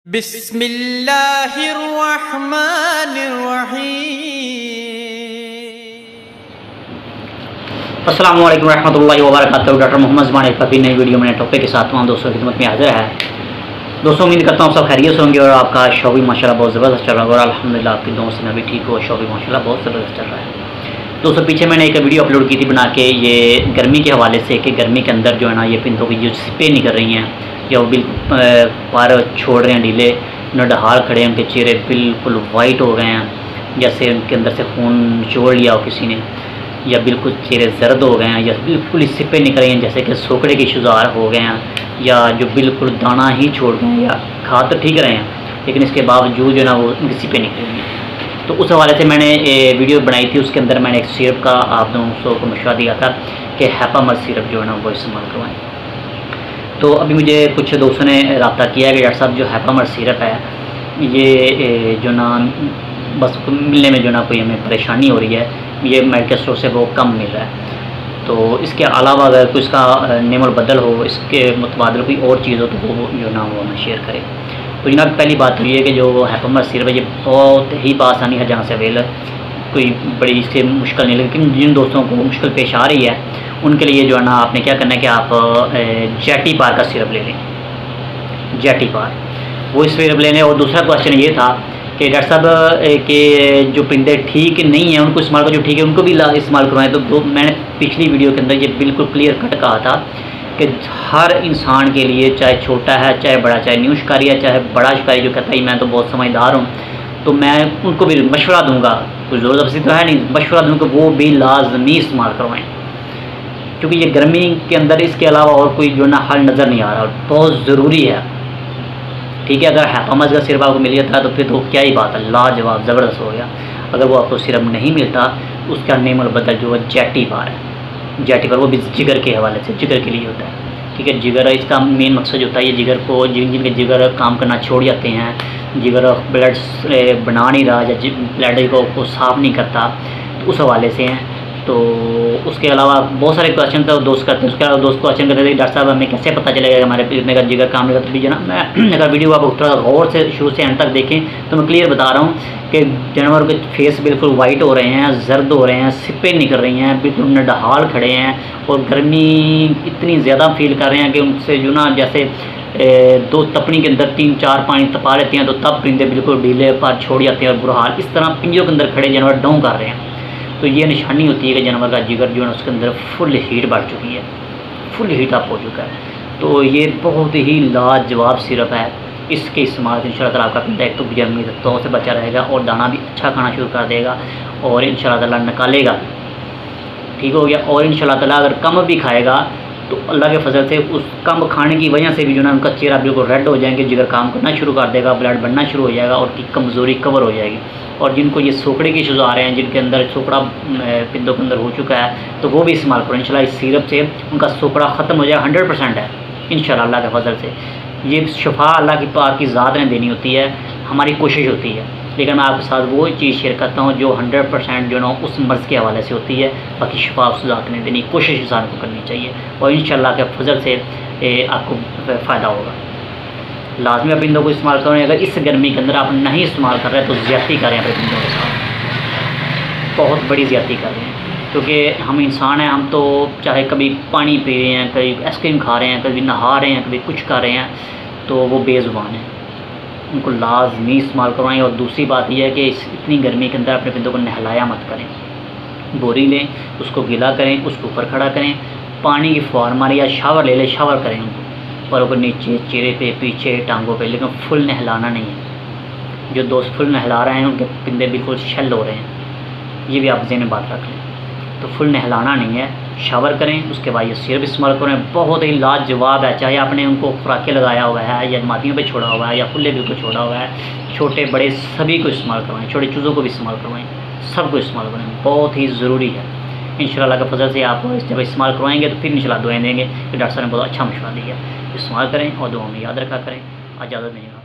अस्सलामु अलैकुम रहमतुल्लाहि व बरकातहू। डॉक्टर मोहम्मद ज़ुबान एक कभी नई वीडियो में टॉपिक के साथ हूँ दोस्तों की खिदमत में हाजिर है। दोस्तों उम्मीद करता हूँ सब खैरियत होंगे और आपका शो भी माशाल्लाह बहुत ज़बरदस्त चल रहा है और अल्हम्दुलिल्लाह आपकी दोस्त से मैं भी ठीक हूँ। शो भी माशाल्लाह बहुत ज़बरदस्त चल रहा है। दोस्तों पीछे मैंने एक वीडियो अपलोड की थी बना के, ये गर्मी के हवाले से कि गर्मी के अंदर जो है ना ये पिंतों की जो सिपें निकल रही हैं या वो बिल्कुल पर छोड़ रहे हैं ढीले, नडहाल खड़े हैं, उनके चेहरे बिल्कुल वाइट हो गए हैं जैसे उनके अंदर से खून निचोड़ लिया हो किसी ने, या बिल्कुल चेहरे जर्द हो गए हैं, या बिल्कुल सिपें निकल रही हैं जैसे कि सोकड़े के शुजार हो गए हैं, या जो बिल्कुल दाना ही छोड़ गए हैं, या खा तो ठीक रहे हैं लेकिन इसके बावजूद जो ना वो उनकी सिपें निकल रही हैं। तो उस हवाले से मैंने वीडियो बनाई थी। उसके अंदर मैंने एक सिरप का आप दोस्तों को मशवरा दिया था कि हैपामर सिरप जो है ना वो इस्तेमाल करवाएं। तो अभी मुझे कुछ दोस्तों ने रब्ता किया है कि डॉक्टर साहब जो हैपामर सिरप है ये जो ना बस मिलने में जो ना कोई हमें परेशानी हो रही है, ये मेडिकल स्टोर से वो कम मिल रहा है। तो इसके अलावा अगर कोई इसका नेमल बदल हो, इसके मुतबादल कोई और चीज़ हो तो वो जो ना वो हमें शेयर करें। तो जनाब पहली बात तो ये है कि जो हैपामर सिरप है ये बहुत ही बासानी है जहाँ से अवेल है, कोई बड़ी इससे मुश्किल नहीं। लेकिन जिन दोस्तों को मुश्किल पेश आ रही है उनके लिए जो है ना आपने क्या करना है कि आप जैटी पार का सिरप ले लें, जैटी पार वो सिरप ले लें। और दूसरा क्वेश्चन ये था कि डॉक्टर साहब के जो पिंडे ठीक नहीं है उनको इस्तेमाल करो, जो ठीक है उनको भी इस्तेमाल करवाएं। तो मैंने पिछली वीडियो के अंदर ये बिल्कुल क्लियर कट कहा था कि हर इंसान के लिए, चाहे छोटा है चाहे बड़ा, चाहे न्यू शिकारी है चाहे बड़ा शिकारी जो कहता है मैं तो बहुत समझदार हूँ, तो मैं उनको भी मशवरा दूंगा, कुछ ज़ोर ज़बरदस्ती तो है नहीं, मशवरा दूँगा कि वो भी लाजमी इस्तेमाल करवाएँ क्योंकि ये गर्मी के अंदर इसके अलावा और कोई जो ना हल नज़र नहीं आ रहा, बहुत ज़रूरी है। ठीक है, अगर हैपामर का सिरप आपको मिल जाता है तो फिर तो क्या ही बात है, लाजवाब ज़बरदस्त हो गया। अगर वो आपको सिरप नहीं मिलता उसका नेमल बदल जो है जैटी पार है, जैटी पार वो भी जिगर के हवाले से, जिगर के लिए होता है। ठीक है, जिगर इसका मेन मकसद होता है ये जिगर को, जिनके जिगर काम करना छोड़ जाते हैं, जिगर ब्लड बना नहीं रहा या ब्लड को साफ़ नहीं करता, तो उस हवाले से हैं। तो उसके अलावा बहुत सारे क्वेश्चन तो दोस्त करते हैं। उसके अलावा दोस्त क्वेश्चन करते थे डॉक्टर साहब हमें कैसे पता चलेगा कि हमारे पिछले का जिगर काम नहीं करता। तो भी जना मैं अगर वीडियो आप थोड़ा गौर से शुरू से एंड तक देखें तो मैं क्लियर बता रहा हूँ कि जानवर के फेस बिल्कुल वाइट हो रहे हैं, जर्द हो रहे हैं, सिपें निकल रही हैं, बिल्कुल नडहाल खड़े हैं और गर्मी इतनी ज़्यादा फील कर रहे हैं कि उनसे जो ना जैसे दो तपनी के अंदर 3-4 पानी तपा लेते हैं तो तब परिंदे बिल्कुल ढीले पर छोड़ जाते हैं और बुरा हाल, इस तरह पिंजरों के अंदर खड़े जानवर डाउन कर रहे हैं। तो ये निशानी होती है कि जानवर का जिगर जो है उसके अंदर फुल हीट बढ़ चुकी है, फुल हीट अप हो चुका है। तो ये बहुत ही लाजवाब सिरप है, इसके इस्तेमाल से इंशाल्लाह ताला आपका पिंडा एक तो गर्मी तत्वों से बचा रहेगा और दाना भी अच्छा खाना शुरू कर देगा और इंशाल्लाह ताला निकालेगा, ठीक हो गया। और इंशाल्लाह ताला अगर कम भी खाएगा तो अल्लाह के फजल से उस कम खाने की वजह से भी जो ना उनका चेहरा बिल्कुल रेड हो जाएंगे, जिगर काम करना शुरू कर देगा, ब्लड बनना शुरू हो जाएगा और की कमज़ोरी कवर हो जाएगी। और जिनको ये सोकड़े के इश्यूज़ आ रहे हैं, जिनके अंदर सोकड़ा पिंदों के अंदर हो चुका है, तो वो भी इस्तेमाल करो इंशाल्लाह। इस सिरप से उनका सोकड़ा ख़त्म हो जाएगा, 100% है इंशाल्लाह अल्लाह के फजल से। ये शफा अल्लाह की पाक की ज़ात ने देनी होती है, हमारी कोशिश होती है, लेकिन मैं आपके साथ वो चीज़ शेयर करता हूँ जो 100% जो ना उस मर्ज़ के हवाले से होती है। बाकी शफा उस ज़ात ने देनी, कोशिश इंसान को करनी चाहिए और इंशाल्लाह के फजल से आपको फ़ायदा होगा। लाजमी आप पिंदों को इस्तेमाल करें। अगर इस गर्मी के अंदर आप नहीं इस्तेमाल कर रहे तो ज़्यादती करें अपने पिंदों के साथ, बहुत बड़ी ज़्यादती कर रहे हैं क्योंकि हम इंसान हैं, हम तो चाहे कभी पानी पी रहे हैं, कभी आइसक्रीम खा रहे हैं, कभी नहा रहे हैं, कभी कुछ कर रहे हैं, तो वो बेज़ुबान है, उनको लाजमी इस्तेमाल करवाएं। और दूसरी बात यह है कि इतनी गर्मी के अंदर अपने पिंदों को नहलाया मत करें, बोरी लें, उसको गीला करें, उसके ऊपर खड़ा करें, पानी की फुहार मारें या शावर ले लें, शावर करें उनको पर ऊपर नीचे, चेहरे पे, पीछे, टांगों पे, लेकिन फुल नहलाना नहीं है। जो दोस्त फुल नहला रहे हैं उनके पिंदे बिल्कुल शल हो रहे हैं, ये भी आप ज़हन में बात रख लें। तो फुल नहलाना नहीं है, शावर करें, उसके बाद ये सिरप इस्तेमाल करें, बहुत ही लाजवाब है। चाहे आपने उनको खुराकें लगाया हुआ है या मादियों पे छोड़ा हुआ है या खुले बिल्कुल छोड़ा हुआ है, छोटे बड़े सभी को इस्तेमाल करवाएं, छोटे चूज़ों को भी इस्तेमाल करवाएं, सबको इस्तेमाल करें, बहुत ही ज़रूरी है। इंशाल्लाह का फजल से आप जब इस्तेमाल करवाएंगे तो फिर इंशाल्लाह दुआएं देंगे कि डॉक्टर साहब ने बहुत अच्छा मशवरा दिया। इस्तेमाल करें और दुआ में याद रखा करें। इजाज़त नहीं।